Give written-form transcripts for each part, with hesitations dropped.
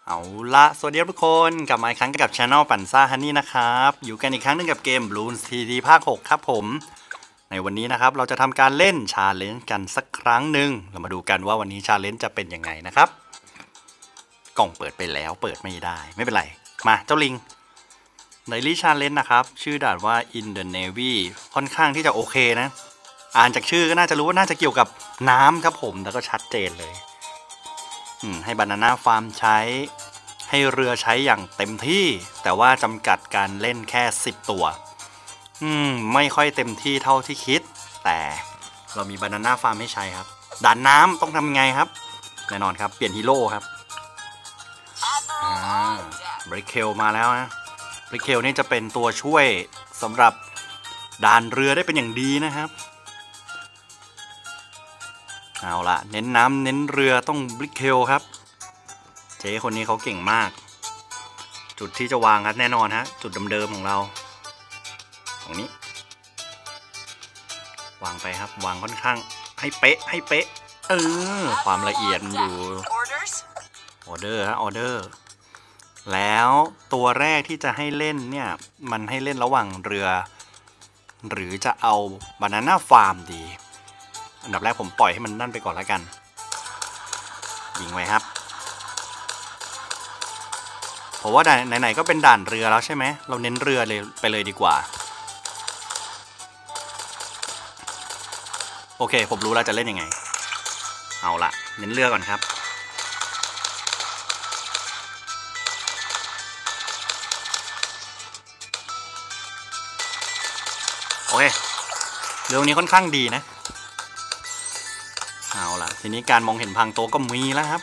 เอาละสวัสดีทุกคนกลับมาอีกครั้งกับช anel ปั่นซ่าฮันนี่นะครับอยู่กันอีกครั้งหนึ่งกับเกม Bloons TD ภาค 6 ครับผมในวันนี้นะครับเราจะทำการเล่นชาเลนจ์กันสักครั้งหนึ่งเรามาดูกันว่าวันนี้ชาเลนจ์จะเป็นยังไงนะครับกล่องเปิดไปแล้วเปิดไม่ได้ไม่เป็นไรมาเจ้าลิงในลิชาเลนจ์นะครับชื่อด่านว่า In the Navy ค่อนข้างที่จะโอเคนะอ่านจากชื่อก็น่าจะรู้ว่าน่าจะเกี่ยวกับน้ำครับผมแล้วก็ชัดเจนเลยให้บานาน่าฟาร์มใช้ให้เรือใช้อย่างเต็มที่แต่ว่าจำกัดการเล่นแค่10ตัวไม่ค่อยเต็มที่เท่าที่คิดแต่เรามีบานาน่าฟาร์มให้ใช้ครับด่านน้ำต้องทำไงครับแน่นอนครับเปลี่ยนฮีโร่ครับบริเคลมาแล้วนะบริเคลนี่จะเป็นตัวช่วยสำหรับด่านเรือได้เป็นอย่างดีนะครับเอาล่ะเน้นน้ำเน้นเรือต้องบริเคลครับเจ๊คนนี้เขาเก่งมากจุดที่จะวางครับแน่นอนฮะจุดเดิมๆของเราตรงนี้วางไปครับวางค่อนข้างให้เป๊ะให้เป๊ะความละเอียดมันอยู่ออเดอร์ฮะออเดอร์แล้วตัวแรกที่จะให้เล่นเนี่ยมันให้เล่นระหว่างเรือหรือจะเอาบานาน่าฟาร์มดีอันดับแรกผมปล่อยให้มันนั่นไปก่อนแล้วกันยิงไว้ครับเพราะว่าไหนๆก็เป็นด่านเรือแล้วใช่ไหมเราเน้นเรือเลยไปเลยดีกว่าโอเคผมรู้แล้วจะเล่นยังไงเอาละเน้นเรือก่อนครับโอเคเรือนี้ค่อนข้างดีนะเอาล่ะทีนี้การมองเห็นพังโต๊ะก็มีแล้วครับ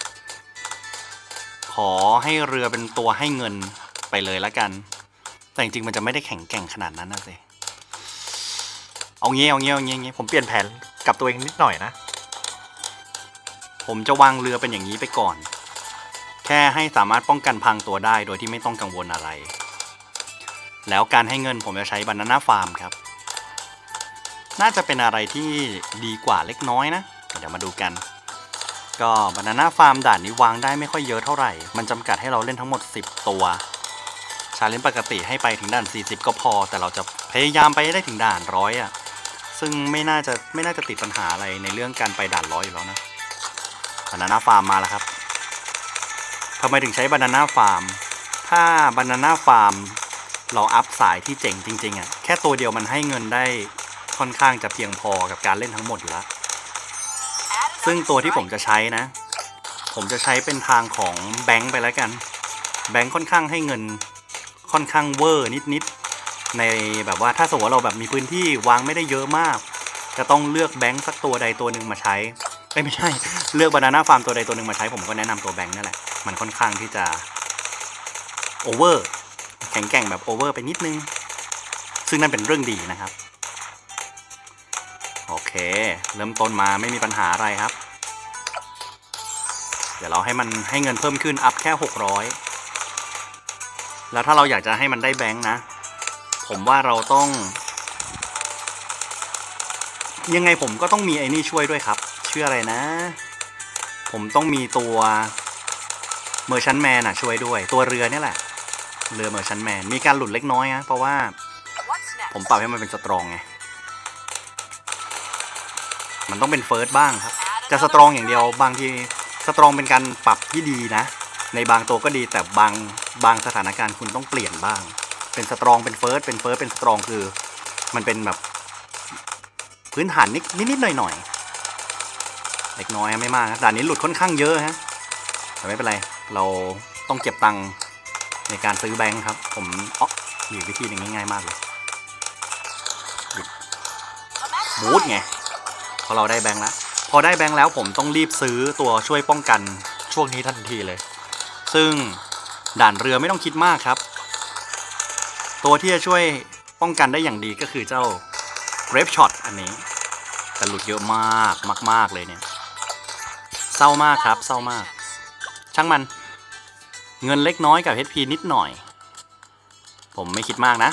ขอให้เรือเป็นตัวให้เงินไปเลยละกันแต่จริงๆมันจะไม่ได้แข็งแกร่งขนาดนั้นนะสิเอางี้ผมเปลี่ยนแผนกับตัวเองนิดหน่อยนะผมจะวางเรือเป็นอย่างนี้ไปก่อนแค่ให้สามารถป้องกันพังตัวได้โดยที่ไม่ต้องกังวลอะไรแล้วการให้เงินผมจะใช้บานาน่าฟาร์มครับน่าจะเป็นอะไรที่ดีกว่าเล็กน้อยนะเดี๋ยวมาดูกันก็บานาน่าฟาร์มด่านนี้วางได้ไม่ค่อยเยอะเท่าไหร่มันจำกัดให้เราเล่นทั้งหมด10ตัวชาเลนจ์ปกติให้ไปถึงด่าน40ก็พอแต่เราจะพยายามไปได้ถึงด่าน100อ่ะซึ่งไม่น่าจะติดปัญหาอะไรในเรื่องการไปด่าน100อยู่แล้วนะบานาน่าฟาร์มมาแล้วครับทำไมถึงใช้บานาน่าฟาร์มถ้าบานาน่าฟาร์มเราอัพสายที่เจ๋งจริงๆอ่ะแค่ตัวเดียวมันให้เงินได้ค่อนข้างจะเพียงพอกับการเล่นทั้งหมดอยู่แล้วซึ่งตัวที่ผมจะใช้นะผมจะใช้เป็นทางของแบงค์ไปแล้วกันแบงค์ค่อนข้างให้เงินค่อนข้างเวอร์นิดในแบบว่าถ้าสมมติเราแบบมีพื้นที่วางไม่ได้เยอะมากจะต้องเลือกแบงค์สักตัวใดตัวหนึ่งมาใช้ไม่ใช่เลือกบานาน่าฟาร์มตัวใดตัวหนึ่งมาใช้ผมก็แนะนำตัวแบงค์นั่นแหละมันค่อนข้างที่จะโอเวอร์แข็งแกร่งแบบโอเวอร์ไปนิดนึงซึ่งนั่นเป็นเรื่องดีนะครับโอเคเริ่มต้นมาไม่มีปัญหาอะไรครับเดี๋ยวเราให้มันให้เงินเพิ่มขึ้นอัพแค่600แล้วถ้าเราอยากจะให้มันได้แบงค์นะผมว่าเราต้องยังไงผมก็ต้องมีไอ้นี่ช่วยด้วยครับชื่ออะไรนะผมต้องมีตัวเมอร์ชันแมนช่วยด้วยตัวเรือนี่แหละเรือเมอร์ชันแมนมีการหลุดเล็กน้อยนะเพราะว่าผมปรับให้มันเป็นสตรองไงมันต้องเป็นเฟิร์สบ้างครับจะสตรองอย่างเดียวบางทีสตรองเป็นการปรับที่ดีนะในบางตัวก็ดีแต่บางสถานการณ์คุณต้องเปลี่ยนบ้างเป็นสตรองเป็นเฟิร์สเป็นสตรองคือมันเป็นแบบพื้นฐานนิดหน่อยเล็กน้อยไม่มากนะด่านนี้หลุดค่อนข้างเยอะฮะแต่ไม่เป็นไรเราต้องเก็บตังค์ในการซื้อแบงค์ครับผมมีวิธีหนึ่งง่ายๆมากเลยบูทไงพอเราได้แบงค์แล้วพอได้แบงค์แล้วผมต้องรีบซื้อตัวช่วยป้องกันช่วงนี้ทันทีเลยซึ่งด่านเรือไม่ต้องคิดมากครับตัวที่จะช่วยป้องกันได้อย่างดีก็คือเจ้า Grape Shot อันนี้แต่หลุดเยอะมากเลยเนี่ยเศร้ามากครับเศร้ามากช่างมันเงินเล็กน้อยกับ HP นิดหน่อยผมไม่คิดมากนะ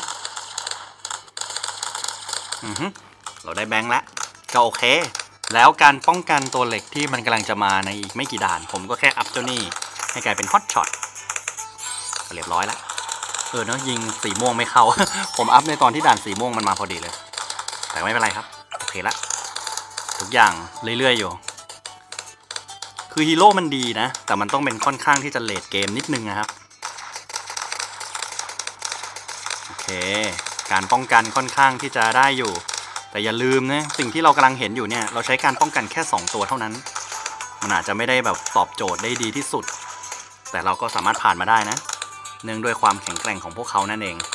เราได้แบงค์แล้วก็โอเคแล้วการป้องกันตัวเหล็กที่มันกำลังจะมาในอีกไม่กี่ด่านผมก็แค่อัพเจ้านี่ให้กลายเป็นฮอตช็อตเรียบร้อยแล้วเนอะยิงสีม่วงไม่เข้า ผมอัพในตอนที่ด่านสีม่วงมันมาพอดีเลยแต่ไม่เป็นไรครับโอเคละทุกอย่างเรื่อยๆอยู่คือฮีโร่มันดีนะแต่มันต้องเป็นค่อนข้างที่จะเลทเกมนิดนึงนะครับโอเคการป้องกันค่อนข้างที่จะได้อยู่แต่อย่าลืมนะสิ่งที่เรากำลังเห็นอยู่เนี่ยเราใช้การป้องกันแค่2ตัวเท่านั้นมันอาจจะไม่ได้แบบตอบโจทย์ได้ดีที่สุดแต่เราก็สามารถผ่านมาได้นะเนื่องด้วยความแข็งแกร่งของพวกเขานั่นเอง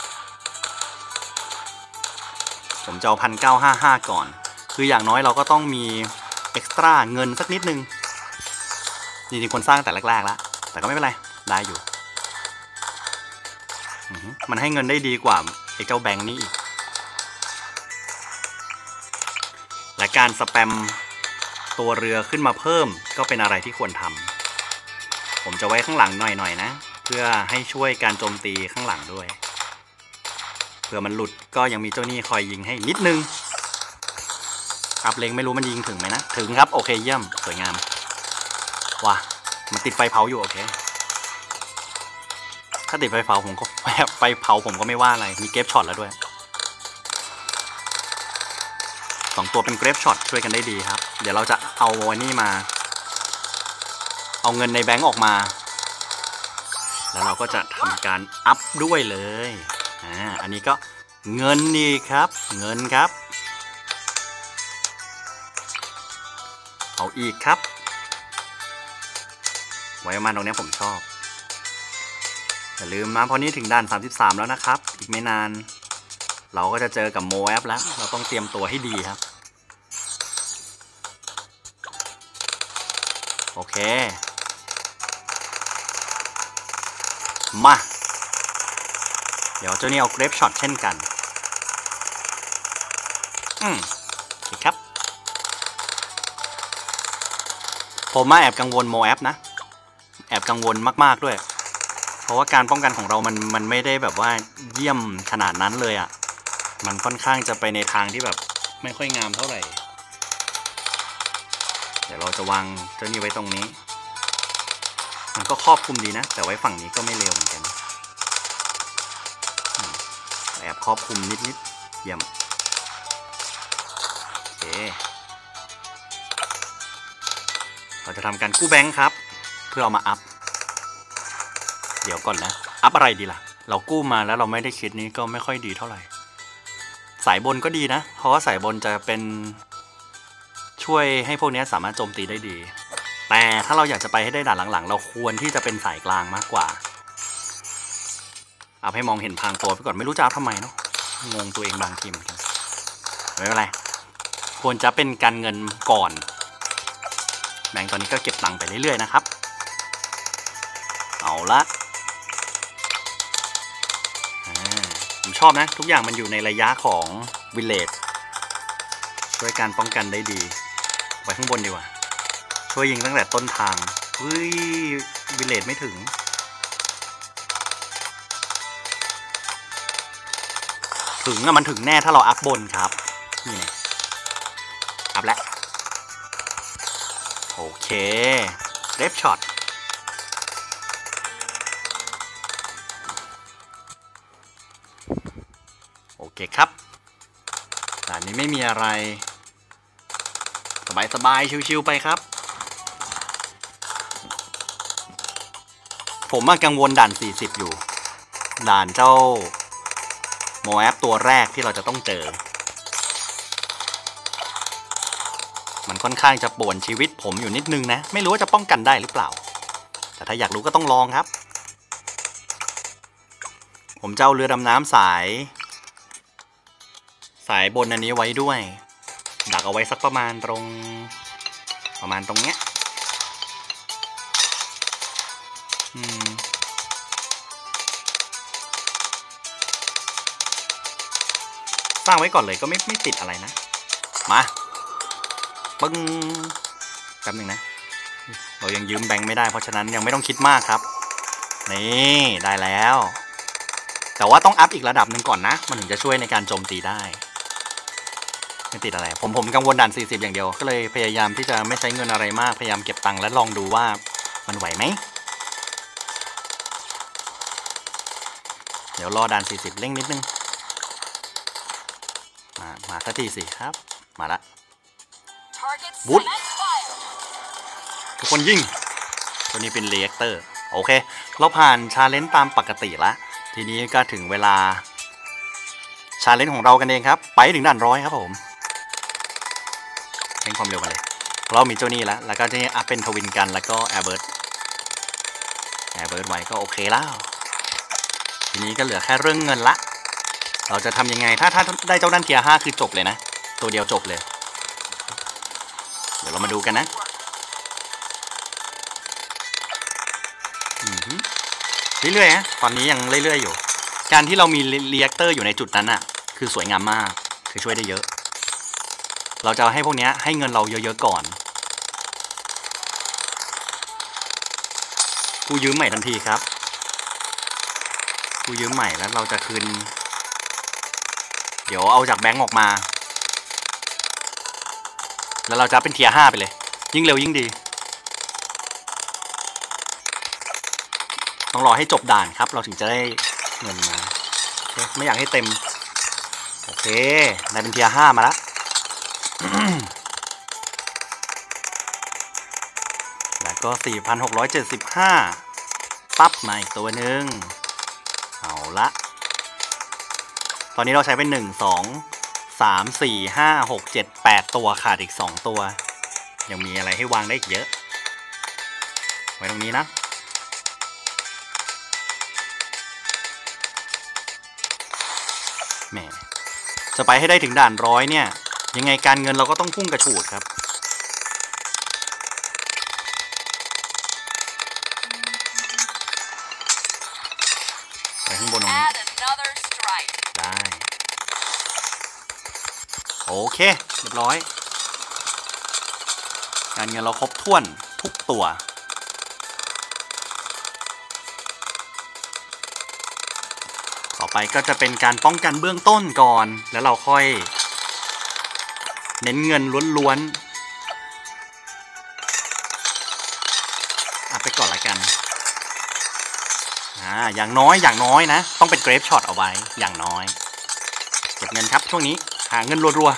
ผมจะเอา1955ก่อนคืออย่างน้อยเราก็ต้องมีเอ็กซ์ตร้าเงินสักนิดนึงจริงๆคนสร้างแต่แรกๆแล้วแต่ก็ไม่เป็นไรได้อยู่มันให้เงินได้ดีกว่าไอ้เจ้าแบงค์นี่อีกและการสแปมตัวเรือขึ้นมาเพิ่มก็เป็นอะไรที่ควรทำผมจะไว้ข้างหลังหน่อยนะเพื่อให้ช่วยการโจมตีข้างหลังด้วยเผื่อมันหลุดก็ยังมีเจ้านี่คอยยิงให้นิดนึงอัพเล็งไม่รู้มันยิงถึงไหมนะถึงครับโอเคเยี่ยมสวยงามว้ามันติดไฟเผาอยู่โอเคถ้าติดไฟเผาผมก็ไม่ว่าอะไรมีเก็บช็อตแล้วด้วย2ตัวเป็นเกรฟช็อตช่วยกันได้ดีครับเดี๋ยวเราจะเอาวันนี้มาเอาเงินในแบงก์ออกมาแล้วเราก็จะทำการอัพด้วยเลยอันนี้ก็เงินนี่ครับเงินครับเอาอีกครับไว้ประมาณตรงนี้ผมชอบอย่าลืมนะพอนี้ถึงด่าน33แล้วนะครับอีกไม่นานเราก็จะเจอกับโมแอปแล้วเราต้องเตรียมตัวให้ดีครับโอเคมาเดี๋ยวเจ้านี่เอาเกรฟช็อตเช่นกันโอเคครับผมแอบกังวลโมแอปนะแอบกังวลมากๆด้วยเพราะว่าการป้องกันของเรามันไม่ได้แบบว่าเยี่ยมขนาดนั้นเลยอ่ะมันค่อนข้างจะไปในทางที่แบบไม่ค่อยงามเท่าไหร่เดี๋ยวเราจะวางเจ้านี่ไว้ตรงนี้มันก็ครอบคลุมดีนะแต่ไว้ฝั่งนี้ก็ไม่เลวเหมือนกันแอบครอบคลุมนิดเยี่ยมโอเคเราจะทำการกู้แบงค์ครับเพื่อเอามาอัพเดี๋ยวก่อนนะอัพอะไรดีล่ะเรากู้มาแล้วเราไม่ได้คิดนี้ก็ไม่ค่อยดีเท่าไหร่สายบนก็ดีนะเพราะว่าสายบนจะเป็นช่วยให้พวกนี้สามารถโจมตีได้ดีแต่ถ้าเราอยากจะไปให้ได้ด่านหลังๆเราควรที่จะเป็นสายกลางมากกว่าเอาให้มองเห็นพางตัวไปก่อนไม่รู้จะเอาทำไมเนาะงงตัวเองบางทีเหมือนกันไม่เป็นไรควรจะเป็นการเงินก่อนแบงค์ตอนนี้ก็เก็บตังค์ไปเรื่อยๆนะครับเอาละผมชอบนะทุกอย่างมันอยู่ในระยะของวิลเลจช่วยการป้องกันได้ดีไว้ข้างบนดีกว่าช่วยยิงตั้งแต่ต้นทางเฮ้ยวิลเลจไม่ถึงอะมันถึงแน่ถ้าเราอัพบนครับนี่ไงอัพแล้วโอเคเรฟช็อตโอเคครับด่านนี้ไม่มีอะไรสบายชิวๆไปครับผมกังวลด่าน40อยู่ด่านเจ้าโมแอปตัวแรกที่เราจะต้องเจอมันค่อนข้างจะป่วนชีวิตผมอยู่นิดนึงนะไม่รู้ว่าจะป้องกันได้หรือเปล่าแต่ถ้าอยากรู้ก็ต้องลองครับผมจะเอาเรือดำน้ำสายบนอันนี้ไว้ด้วยดักเอาไว้สักประมาณตรงเนี้ยสร้างไว้ก่อนเลยก็ไม่ติดอะไรนะมาปึ้งแป๊บนึงนะเรายังยืมแบงค์ไม่ได้เพราะฉะนั้นยังไม่ต้องคิดมากครับนี่ได้แล้วแต่ว่าต้องอัพอีกระดับหนึ่งก่อนนะมันถึงจะช่วยในการโจมตีได้ไม่ติดอะไรผมกังวลด่าน40อย่างเดียวก็เลยพยายามที่จะไม่ใช้เงินอะไรมากพยายามเก็บตังค์และลองดูว่ามันไหวไหมเดี๋ยวรอด่าน40เร่งนิดนึงมาสักทีสิครับมาละวุฒทุกคนยิงตัวนี้เป็นเรีแอคเตอร์โอเคเราผ่านชาเลนจ์ตามปกติแล้วทีนี้ก็ถึงเวลาชาเลนจ์ของเรากันเองครับไปถึงด่าน100ครับผมเร่งความเร็วกันเลยเรามีเจ้านี่แล้วก็จะอัพเป็นทวินกันแล้วก็แอร์เบิร์ดไว้ก็โอเคแล้วทีนี้ก็เหลือแค่เรื่องเงินละเราจะทำยังไงถ้าได้เจ้าด้านเทียร์5คือจบเลยนะตัวเดียวจบเลยเดี๋ยวเรามาดูกันนะเรื่อยๆนะตอนนี้ยังเรื่อยๆอยู่การที่เรามีรีแอคเตอร์อยู่ในจุดนั้นอ่ะคือสวยงามมากคือช่วยได้เยอะเราจะให้พวกนี้ให้เงินเราเยอะๆก่อนกูยืมใหม่ทันทีครับกูยืมใหม่แล้วเราจะคืนเดี๋ยวเอาจากแบงก์ออกมาแล้วเราจะเป็นเทียร์5ไปเลยยิ่งเร็วยิ่งดีต้องรอให้จบด่านครับเราถึงจะได้เงินมาไม่อยากให้เต็มโอเคได้เป็นเทียร์5มาแล้ว แล้วก็ 4,675 ปั๊บมาอีกตัวหนึ่งเอาละตอนนี้เราใช้เป็น1 2 3 4 5 6 7 8ตัวขาดอีก2ตัวยังมีอะไรให้วางได้อีกเยอะไว้ตรงนี้นะแหมจะไปให้ได้ถึงด่าน100เนี่ยยังไงการเงินเราก็ต้องพุ่งกระฉูดครับไปข้างบนตรงนี้ได้โอเคเรียบร้อยการเงินเราครบถ้วนทุกตัวต่อไปก็จะเป็นการป้องกันเบื้องต้นก่อนแล้วเราค่อยเน้นเงินล้วนๆไปก่อนละกันอย่างน้อยนะต้องเป็นเกรฟช็อตเอาไว้อย่างน้อยเก็บเงินครับช่วงนี้หาเงินรัว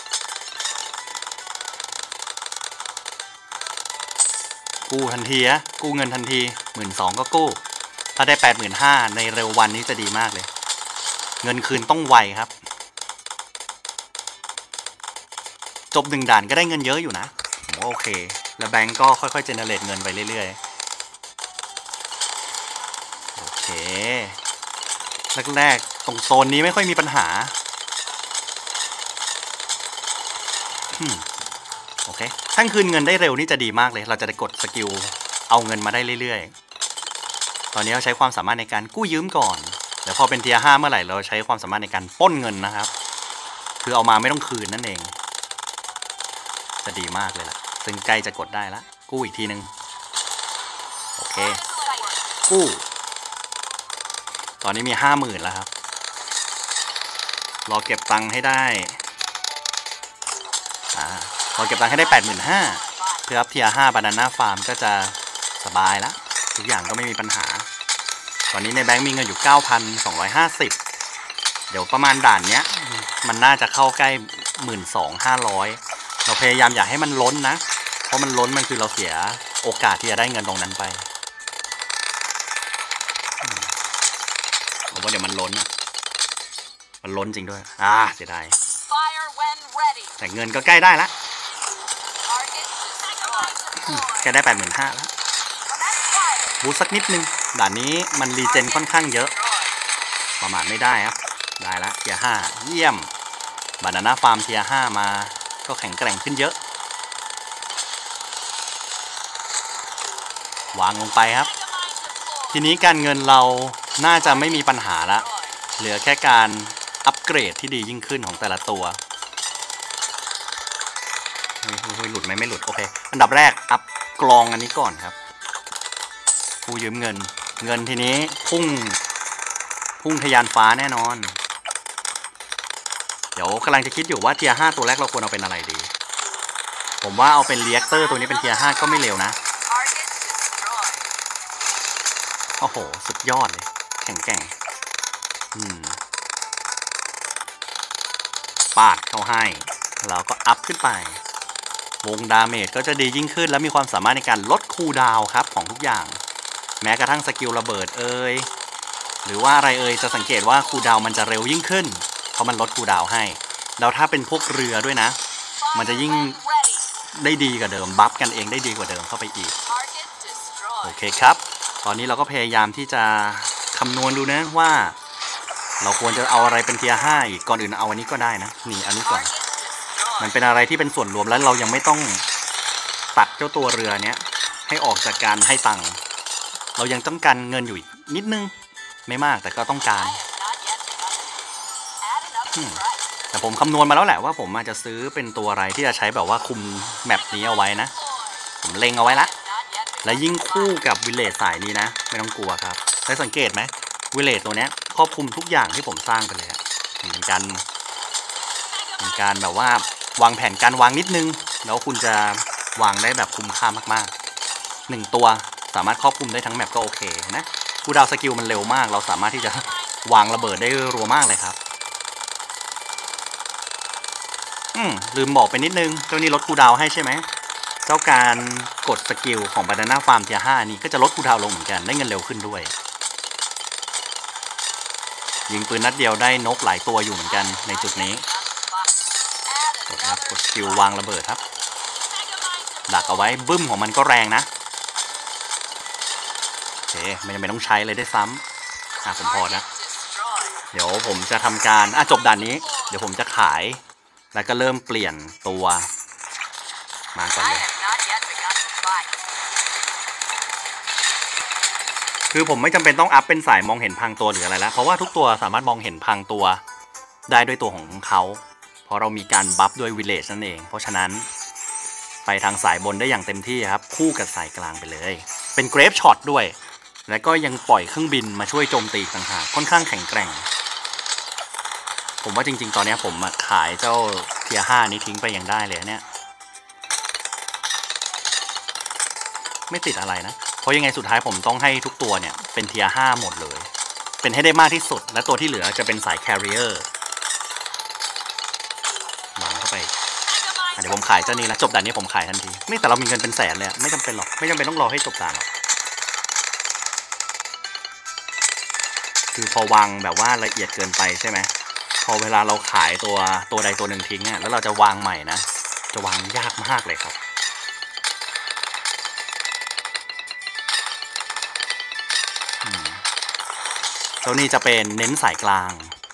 ๆกู้ทันทีกู้เงินทันที 12,000 ก็กู้ถ้าได้ 85,000 ในเร็ววันนี้จะดีมากเลยเงินคืนต้องไวครับจบ1ด่านก็ได้เงินเยอะอยู่นะผมว่าโอเคแล้วแบงก์ก็ค่อยๆเจเนเรตเงินไปเรื่อยๆโอเคแรกๆตรงโซนนี้ไม่ค่อยมีปัญหาโอเคถ้าคืนเงินได้เร็วนี่จะดีมากเลยเราจะได้กดสกิลเอาเงินมาได้เรื่อยๆตอนนี้เราใช้ความสามารถในการกู้ยืมก่อนเดี๋ยวพอเป็นเทียร์5เมื่อไหร่เราใช้ความสามารถในการปล้นเงินนะครับคือเอามาไม่ต้องคืนนั่นเองจะดีมากเลยล่ะซึ่งใกล้จะกดได้แล้วกู้อีกทีนึงโอเคกู้ตอนนี้มี 50,000 แล้วครับรอเก็บตังค์ให้ได้รอเก็บตังค์ให้ได้ 85,000 เพื่ออัพเทียร์5 Banana Farm ก็จะสบายแล้วทุกอย่างก็ไม่มีปัญหาตอนนี้ในแบงค์มีเงินอยู่ 9,250 เดี๋ยวประมาณด่านเนี้ยมันน่าจะเข้าใกล้ 12,500 เราพยายามอย่าให้มันล้นนะเพราะมันล้นมันคือเราเสียโอกาสที่จะได้เงินตรงนั้นไปผมว่าเดี๋ยวมันล้นมันล้นจริงด้วยเสียดายแต่เงินก็ใกล้ได้ละใกล้ได้ 85,000 แล้วบูสสักนิดนึงด่านนี้มันรีเจนค่อนข้างเยอะประมาณไม่ได้ครับได้ละเทียร์5เยี่ยมบานาน่าฟาร์มเทียร์5มาก็แข็งแกร่งขึ้นเยอะวางลงไปครับทีนี้การเงินเราน่าจะไม่มีปัญหาละเหลือแค่การอัปเกรดที่ดียิ่งขึ้นของแต่ละตัวหลุดไหมไม่หลุดโอเคอันดับแรกอัพกลองอันนี้ก่อนครับกู้ยืมเงินทีนี้พุ่งทะยานฟ้าแน่นอนเดี๋ยวกำลังจะคิดอยู่ว่าเทียร์5ตัวแรกเราควรเอาเป็นอะไรดีผมว่าเอาเป็นรีแอคเตอร์ตัวนี้เป็นเทียร์5ก็ไม่เร็วนะโอ้โหสุดยอดเลยแข็งแกร่งปาดเข้าให้แล้วก็อัพขึ้นไปวงดาเมจก็จะดียิ่งขึ้นและมีความสามารถในการลดคูลดาวน์ครับของทุกอย่างแม้กระทั่งสกิลระเบิดหรือว่าอะไรจะสังเกตว่าคูลดาวน์มันจะเร็วยิ่งขึ้นเพราะมันลดคูลดาวน์ให้แล้วถ้าเป็นพวกเรือด้วยนะมันจะยิ่งได้ดีกว่าเดิมบัฟกันเองได้ดีกว่าเดิมเข้าไปอีกโอเคครับตอนนี้เราก็พยายามที่จะคำนวณดูนะว่าเราควรจะเอาอะไรเป็นเทียร์5อีกก่อนอื่นเอาอันนี้ก็ได้นะนี่อันนี้ก่อนมันเป็นอะไรที่เป็นส่วนรวมแล้วเรายังไม่ต้องตัดเจ้าตัวเรือเนี้ยให้ออกจากการให้ตังค์เรายังต้องการเงินอยู่อีกนิดนึงไม่มากแต่ก็ต้องการแต่ผมคำนวณมาแล้วแหละว่าผมอาจจะซื้อเป็นตัวอะไรที่จะใช้แบบว่าคุมแมปนี้เอาไว้นะผมเล็งเอาไว้ละและยิ่งคู่กับวิลเลจสายนี้นะไม่ต้องกลัวครับได้สังเกตไหมวิลเลจตัวเนี้ยครอบคลุมทุกอย่างที่ผมสร้างไปเลยเป็นการแบบว่าวางแผนการวางนิดนึงแล้วคุณจะวางได้แบบคุ้มค่ามากๆ1ตัวสามารถครอบคลุมได้ทั้งแมปก็โอเคนะคูลดาวน์สกิลมันเร็วมากเราสามารถที่จะวางระเบิดได้รัวมากเลยครับลืมบอกไปนิดนึงเจ้านี้ลดคูลดาวน์ให้ใช่ไหมเจ้าการกดสกิลของ Banana Farm เทียร์5นี้ก็จะลดคูลดาวน์ลงเหมือนกันได้เงินเร็วขึ้นด้วยยิงปืนนัดเดียวได้นกหลายตัวอยู่เหมือนกันในจุดนี้กดสกิลวางระเบิดครับดักเอาไว้บึ้มของมันก็แรงนะโอเคไม่จำเป็นต้องใช้เลยได้ซ้ำผมพอนะเดี๋ยวผมจะทำการจบด่านนี้เดี๋ยวผมจะขายแล้วก็เริ่มเปลี่ยนตัวมาก่อนเลยคือผมไม่จำเป็นต้องอัพเป็นสายมองเห็นพังตัวหรืออะไรแล้วเพราะว่าทุกตัวสามารถมองเห็นพังตัวได้ด้วยตัวของเขาเพราะเรามีการบัฟด้วยวิลเลจนั่นเองเพราะฉะนั้นไปทางสายบนได้อย่างเต็มที่ครับคู่กับสายกลางไปเลยเป็นเกรฟช็อตด้วยและก็ยังปล่อยเครื่องบินมาช่วยโจมตีต่างหากค่อนข้างแข็งแกร่งผมว่าจริงๆตอนนี้ผมขายเจ้าเทียร์5นี้ทิ้งไปยังได้เลยเนี่ยไม่ติดอะไรนะเพราะยังไงสุดท้ายผมต้องให้ทุกตัวเนี่ยเป็นเทียร์5หมดเลยเป็นให้ได้มากที่สุดและตัวที่เหลือจะเป็นสายแคริเออร์วางเข้าไปเดี๋ยวผมขายเจ้านี้แล้วจบด่านนี้ผมขายทันทีนี่แต่เรามีเงินเป็นแสนเลยไม่จำเป็นหรอกไม่จำเป็นต้องรอให้จบด่านหรอกคือพอวางแบบว่าละเอียดเกินไปใช่ไหมพอเวลาเราขายตัวใดตัวหนึ่งทิ้งแล้วเราจะวางใหม่นะจะวางยากมากเลยครับตัวนี้จะเป็นเน้นสายกลาง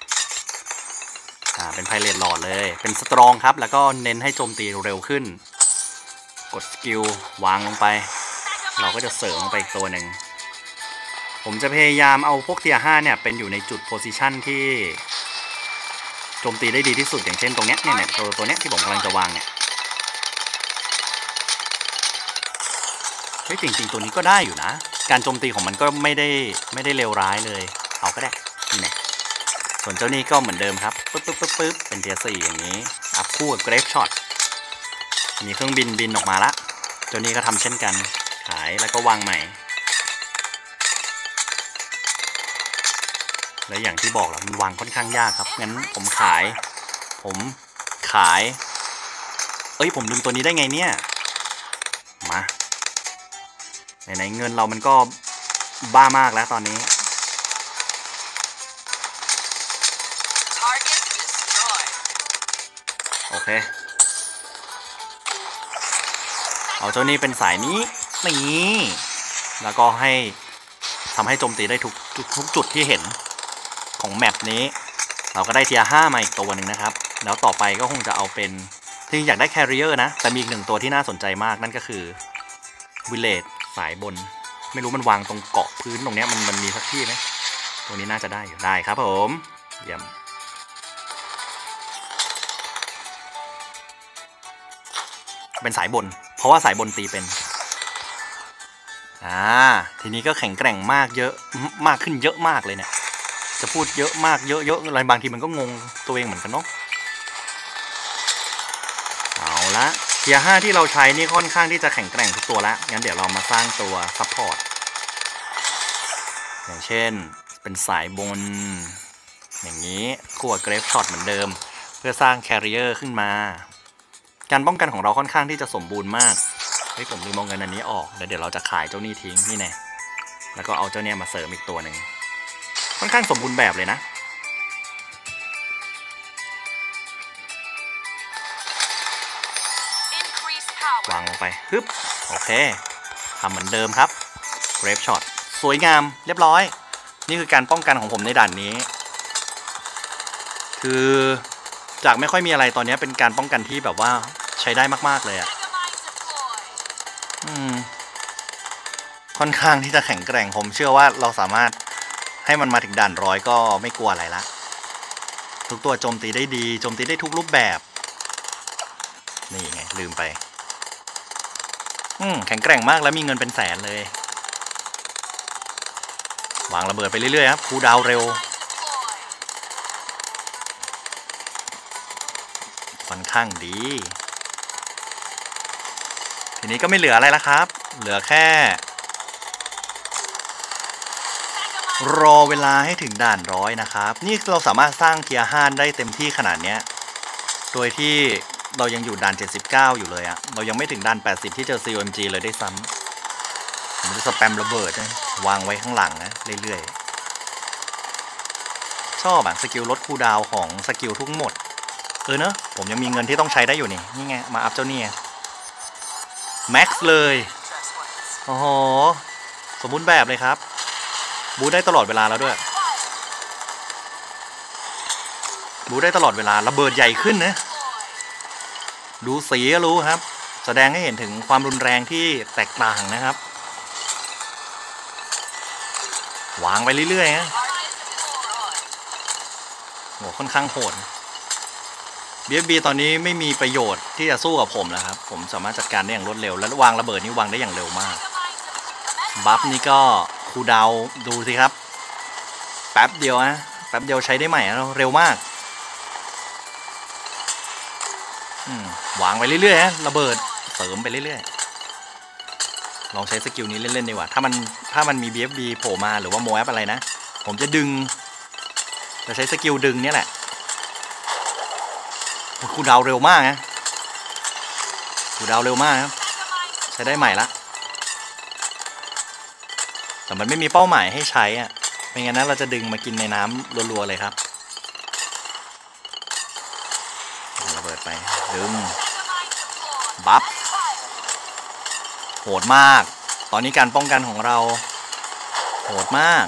เป็นไพเรตหลอดเลยเป็นสตรองครับแล้วก็เน้นให้โจมตีเร็วขึ้นกดสกิลวางลงไปเราก็จะเสริมไปอีกตัวหนึ่งผมจะพยายามเอาพวกเทียร์5เนี่ยเป็นอยู่ในจุดโพซิชันที่โจมตีได้ดีที่สุดอย่างเช่นตรงเนี้ยเนี่ยตัวเนี้ยที่ผมกำลังจะวางเนี่ยจริงๆตัวนี้ก็ได้อยู่นะการโจมตีของมันก็ไม่ได้เลวร้ายเลยเอาก็ได้นี่แน่ส่วนเจ้านี้ก็เหมือนเดิมครับปึ๊บเป็นเทียร์4อย่างนี้อัพคู่กับเกรฟช็อตมีเครื่องบินออกมาละเจ้านี้ก็ทำเช่นกันขายแล้วก็วางใหม่และอย่างที่บอกแล้วมันวางค่อนข้างยากครับงั้นผมขายผมลืมตัวนี้ได้ไงเนี่ยมาไหนเงินเรามันก็บ้ามากแล้วตอนนี้โอเคเอาเจ้านี้เป็นสายนี้แล้วก็ทำให้โจมตีได้ทุกจุดที่เห็นของแมปนี้เราก็ได้เทียร์5มาอีกตัวหนึ่งนะครับแล้วต่อไปก็คงจะเอาเป็นที่อยากได้แคริเออร์นะแต่มีอีก1ตัวที่น่าสนใจมากนั่นก็คือวิลเลจสายบนไม่รู้มันวางตรงเกาะพื้นตรงนี้มันมีสักที่ไหมตัวนี้น่าจะได้อยู่ได้ครับผมเยี่ยมเป็นสายบนเพราะว่าสายบนตีเป็นทีนี้ก็แข็งแกร่งมากเยอะมากขึ้นเยอะมากเลยเนี่ยจะพูดเยอะมากเยอะอะไรบางทีมันก็งงตัวเองเหมือนกันเนาะเอาละเทียร์5ที่เราใช้นี่ค่อนข้างที่จะแข็งแกร่งทุกตัวแล้วงั้นเดี๋ยวเรามาสร้างตัวซัพพอร์ตอย่างเช่นเป็นสายบนอย่างนี้คู่กับเกรฟช็อตเหมือนเดิมเพื่อสร้างแคริเออร์ขึ้นมาการป้องกันของเราค่อนข้างที่จะสมบูรณ์มากเฮ้ยผมลืมเอาเงินอันนี้ออกแล้วเดี๋ยวเราจะขายเจ้านี่ทิ้งนี่แน่แล้วก็เอาเจ้าเนี่ยมาเสริมอีกตัวหนึ่งค่อนข้างสมบูรณ์แบบเลยนะวางลงไปฮึบโอเคทำเหมือนเดิมครับเกรฟช็อตสวยงามเรียบร้อยนี่คือการป้องกันของผมในด่านนี้คือจากไม่ค่อยมีอะไรตอนนี้เป็นการป้องกันที่แบบว่าใช้ได้มากๆเลยอ่ะค่อนข้างที่จะแข็งแกร่งผมเชื่อว่าเราสามารถให้มันมาถึงด่านร้อยก็ไม่กลัวอะไรละทุกตัวโจมตีได้ดีโจมตีได้ทุกรูปแบบนี่ไงลืมไปแข็งแกร่งมากแล้วมีเงินเป็นแสนเลยวางระเบิดไปเรื่อยๆครับคูลดาวน์เร็วค่อนข้างดีทีนี้ก็ไม่เหลืออะไรแล้วครับเหลือแค่รอเวลาให้ถึงด่านร้อยนะครับนี่เราสามารถสร้างเทียร์5ได้เต็มที่ขนาดนี้โดยที่เรายังอยู่ด่าน79อยู่เลยอะเรายังไม่ถึงด่าน80ที่เจอ COMG เลยได้ซ้ำผมจะสแปมระเบิดนะวางไว้ข้างหลังนะเรื่อยๆชอบอะสกิลลดคูลดาวน์ของสกิลทุกหมดเนอะผมยังมีเงินที่ต้องใช้ได้อยู่นี่ไงมาอัพเจ้านี่แม็กซ์เลยโอ้โหสมบูรณ์แบบเลยครับบูทได้ตลอดเวลาแล้วด้วยบูทได้ตลอดเวลาระเบิดใหญ่ขึ้นนะดูสีก็รู้ครับแสดงให้เห็นถึงความรุนแรงที่แตกต่างนะครับวางไปเรื่อยๆนะโหค่อนข้างโหดBFB ตอนนี้ไม่มีประโยชน์ที่จะสู้กับผมแล้วครับผมสามารถจัดการได้อย่างรวดเร็วและวางระเบิดนี่วางได้อย่างเร็วมากบัฟนี่ก็คูลดาวน์ดูสิครับแป๊บเดียวนะแป๊บเดียวใช้ได้ใหม่เร็วมากวางไปเรื่อยๆนะระเบิดเสริมไปเรื่อยๆลองใช้สกิลนี้เล่นๆดีกว่าถ้ามันมี BFB โผล่มาหรือว่าโมแอปอะไรนะผมจะใช้สกิลดึงเนี่ยแหละคูลดาวน์เร็วมากนะคูลดาวน์เร็วมากครับใช้ได้ใหม่ละแต่มันไม่มีเป้าหมายให้ใช้อ่ะไม่งั้นนะเราจะดึงมากินในน้ำรัวๆเลยครับระเบิดไปดึงบัฟโหดมากตอนนี้การป้องกันของเราโหดมาก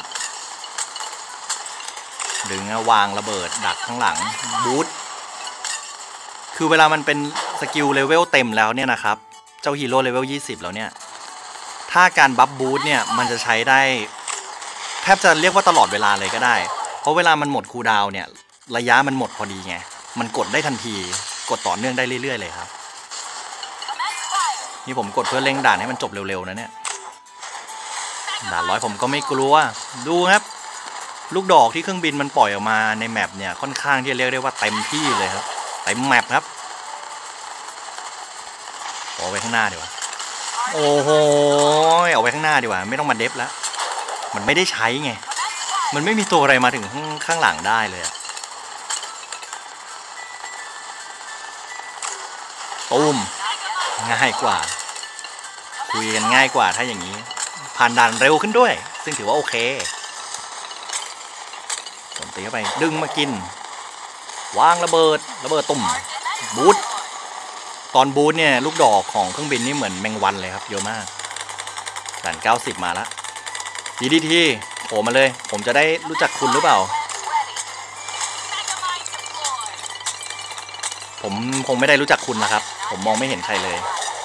ดึงวางระเบิดดักข้างหลังบูทคือเวลามันเป็นสกิลเลเวลเต็มแล้วเนี่ยนะครับเจ้าฮีโร่เลเวล20แล้วเนี่ยถ้าการบัฟบูทเนี่ยมันจะใช้ได้แทบจะเรียกว่าตลอดเวลาเลยก็ได้เพราะเวลามันหมดคูลดาวน์เนี่ยระยะมันหมดพอดีไงมันกดได้ทันทีกดต่อเนื่องได้เรื่อยๆเลยครับนี่ผมกดเพื่อเร่งด่านให้มันจบเร็วๆนะเนี่ยด่านร้อยผมก็ไม่กลัวดูครับลูกดอกที่เครื่องบินมันปล่อยออกมาในแมปเนี่ยค่อนข้างที่จะเรียกได้ว่าเต็มที่เลยครับเต็มแมปครับเอาไว้ข้างหน้าดีกว่าโอ้โหเอาไว้ข้างหน้าดีกว่าไม่ต้องมาเดฟแล้วมันไม่ได้ใช้ไงมันไม่มีตัวอะไรมาถึงข้างหลังได้เลยตูมง่ายกว่าคุยกันง่ายกว่าถ้าอย่างนี้ผ่านด่านเร็วขึ้นด้วยซึ่งถือว่าโอเคผมตีเข้าไปดึงมากินวางระเบิดตุ่มบูทตอนบูทเนี่ยลูกดอกของเครื่องบินนี่เหมือนแมงวันเลยครับเยอะมากด่าน90มาแล้วDDTโผล่มาเลยผมจะได้รู้จักคุณหรือเปล่าผมคงไม่ได้รู้จักคุณนะครับผมมองไม่เห็นใครเลย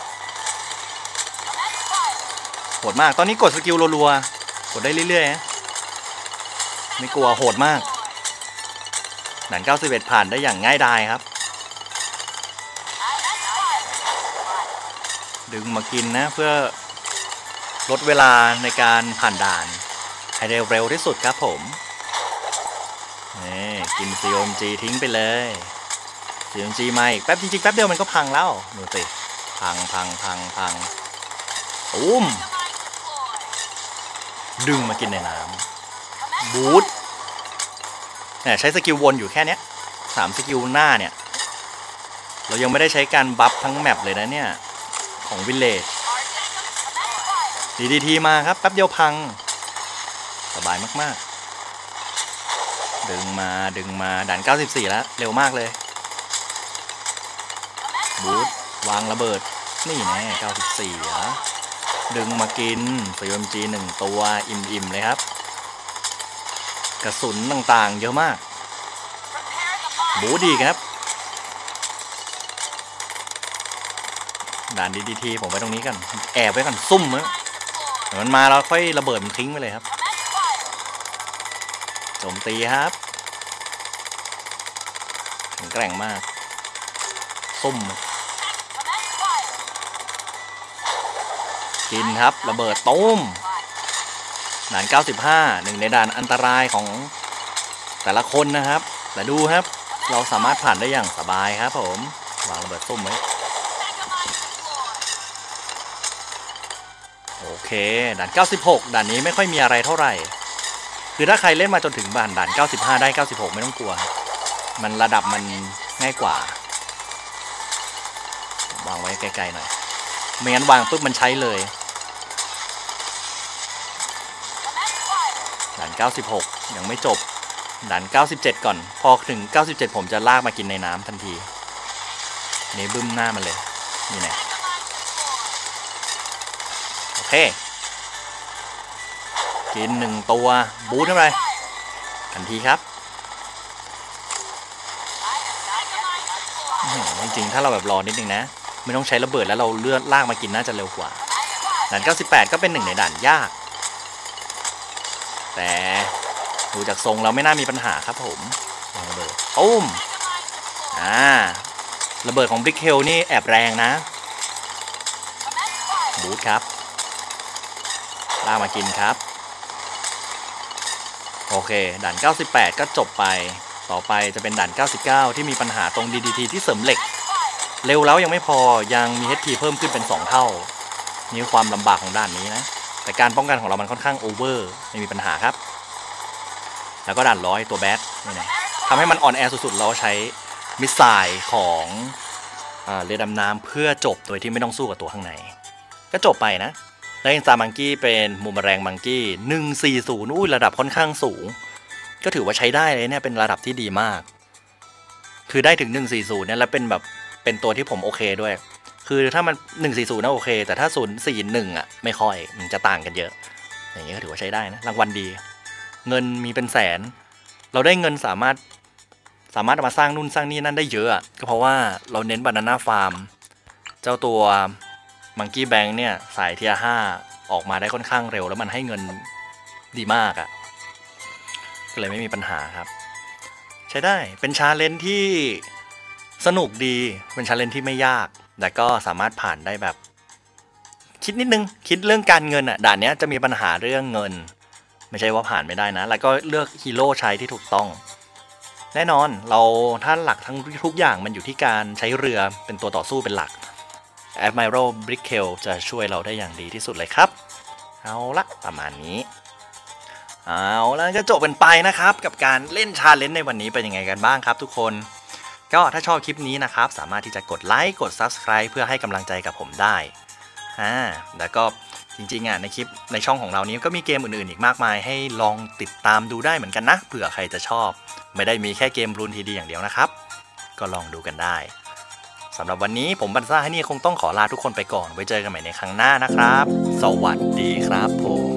โหดมากตอนนี้กดสกิลรัวๆกดได้เรื่อยๆไม่กลัวโหดมากด่าน91ผ่านได้อย่างง่ายดายครับดึงมากินนะเพื่อลดเวลาในการผ่านด่านให้เร็วที่สุดครับผมนี่กิน COMG ทิ้งไปเลย COMG มาอีกแป๊บจริงๆแป๊บเดียวมันก็พังแล้วดูสิพังตุ้มดึงมากินในน้ำบูทเนี่ยใช้สกิลวนอยู่แค่เนี้ย3สกิลหน้าเนี่ยเรายังไม่ได้ใช้การบัฟทั้งแมปเลยนะเนี่ยของวิลเลจDDT มาครับแป๊บเดียวพังสบายมากๆดึงมาด่าน94แล้วเร็วมากเลยบูทวางระเบิดนี่แน่94เหรอดึงมากิน CMG 1ตัวอิ่มๆเลยครับกระสุนต่างๆเยอะมากบูทดีครับด่าน DDT ผมไว้ตรงนี้กันแอบไว้กันซุ่มนะเดี๋ยวมันมาเราค่อยระเบิดมันทิ้งไปเลยครับโจมตีครับแข็งแกร่งมากซุ่มกินครับระเบิดตุ้มด่าน95หนึ่งในด่านอันตรายของแต่ละคนนะครับแต่ดูครับเราสามารถผ่านได้อย่างสบายครับผมวางระเบิดซุ่มไว้โอเคด่าน96ด่านนี้ไม่ค่อยมีอะไรเท่าไหร่คือถ้าใครเล่นมาจนถึงด่าน95ได้96ไม่ต้องกลัวมันระดับมันง่ายกว่าวางไว้ไกลๆหน่อยไม่งั้นวางปุ๊บมันใช้เลยด่าน96ยังไม่จบด่าน97ก่อนพอถึง97ผมจะลากมากินในน้ำทันทีนี่บึ้มหน้ามันเลยนี่แน่โอเคกิน1ตัวบูทเข้าไปทันทีครับจริงๆถ้าเราแบบรอนิดนึงนะไม่ต้องใช้ระเบิดแล้วเราเลือดลากมากินน่าจะเร็วกว่าด่าน98ก็เป็นหนึ่งในด่านยากแต่ดูจากทรงเราไม่น่ามีปัญหาครับผมระเบิดตุ้มระเบิดของบริกเฮลนี่แอบแรงนะบูทครับลากมากินครับโอเคด่าน98ก็จบไปต่อไปจะเป็นด่าน99ที่มีปัญหาตรง DDT ที่เสริมเหล็กเร็วแล้วยังไม่พอยังมี HP เพิ่มขึ้นเป็น2เท่านี่ความลำบากของด่านนี้นะแต่การป้องกันของเรามันค่อนข้างโอเวอร์ไม่มีปัญหาครับแล้วก็ด่าน100ตัวแบทนี่นะทำให้มันอ่อนแอสุดๆเราใช้มิสไซล์ของเรือดำน้ำเพื่อจบโดยที่ไม่ต้องสู้กับตัวข้างในก็จบไปนะได้อินสตามังกี้เป็นมูมแมลงมังกี้140อุ้ยระดับค่อนข้างสูงก็ถือว่าใช้ได้เลยเนี่ยเป็นระดับที่ดีมากคือได้ถึง140เนี่ยแล้วเป็นแบบเป็นตัวที่ผมโอเคด้วยคือถ้ามัน140น่าโอเคแต่ถ้า041อ่ะไม่ค่อยมันจะต่างกันเยอะอย่างนี้ก็ถือว่าใช้ได้นะรางวัลดีเงินมีเป็นแสนเราได้เงินสามารถเอามาสร้างนู่นสร้างนี่นั่นได้เยอะก็เพราะว่าเราเน้นบานาน่าฟาร์มเจ้าตัวมังกี้แบงค์เนี่ยสายเทียร์5ออกมาได้ค่อนข้างเร็วแล้วมันให้เงินดีมากอ่ะก็เลยไม่มีปัญหาครับใช้ได้เป็นชาเลนจ์ที่สนุกดีเป็นชาเลนจ์ที่ไม่ยากแต่ก็สามารถผ่านได้แบบคิดนิดนึงคิดเรื่องการเงินอ่ะด่านนี้จะมีปัญหาเรื่องเงินไม่ใช่ว่าผ่านไม่ได้นะแล้วก็เลือกฮีโร่ใช้ที่ถูกต้องแน่นอนเราถ้าหลักทั้งทุกอย่างมันอยู่ที่การใช้เรือเป็นตัวต่อสู้เป็นหลัก Admiral Brickell จะช่วยเราได้อย่างดีที่สุดเลยครับเอาละประมาณนี้เอาแล้วก็จบกันไปนะครับกับการเล่นชาเลนจ์ในวันนี้เป็นยังไงกันบ้างครับทุกคนก็ถ้าชอบคลิปนี้นะครับสามารถที่จะกดไลค์กด Subscribe เพื่อให้กำลังใจกับผมได้แล้วก็จริงๆในคลิปในช่องของเรานี้ก็มีเกมอื่นๆอีกมากมายให้ลองติดตามดูได้เหมือนกันนะเผื่อใครจะชอบไม่ได้มีแค่เกมรูนทีดีอย่างเดียวนะครับก็ลองดูกันได้สำหรับวันนี้ผมบันซ่าให้นี่คงต้องขอลาทุกคนไปก่อนไว้เจอกันใหม่ในครั้งหน้านะครับสวัสดีครับผม